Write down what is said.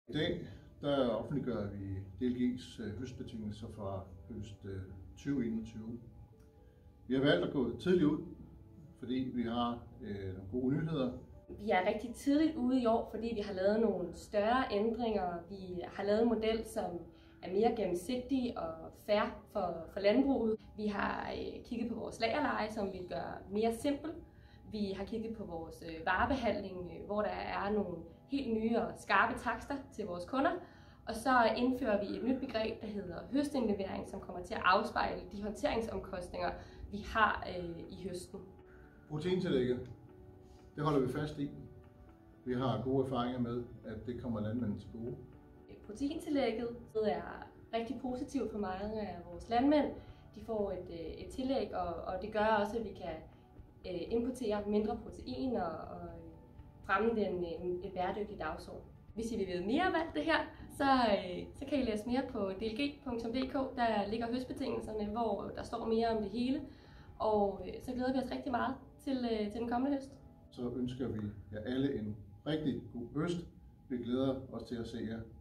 I dag der offentliggør vi DLG's høstbetingelser fra høst 2021. Vi har valgt at gå tidligt ud, fordi vi har nogle gode nyheder. Vi er rigtig tidligt ude i år, fordi vi har lavet nogle større ændringer. Vi har lavet en model, som er mere gennemsigtig og fair for landbruget. Vi har kigget på vores lagerleje, som vi gør mere simpel. Vi har kigget på vores varebehandling, hvor der er nogle helt nye og skarpe takster til vores kunder. Og så indfører vi et nyt begreb, der hedder høstindlevering, som kommer til at afspejle de håndteringsomkostninger, vi har i høsten. Proteintillægget, det holder vi fast i. Vi har gode erfaringer med, at det kommer landmændene til gode. Proteintillægget er rigtig positivt for mange af vores landmænd. De får et tillæg, og det gør også, at vi kan importere mindre protein og fremme en bæredygtig dagsorden. Hvis I vil vide mere om alt det her, så kan I læse mere på dlg.dk. Der ligger høstbetingelserne, hvor der står mere om det hele. Og så glæder vi os rigtig meget til den kommende høst. Så ønsker vi jer alle en rigtig god høst. Vi glæder os til at se jer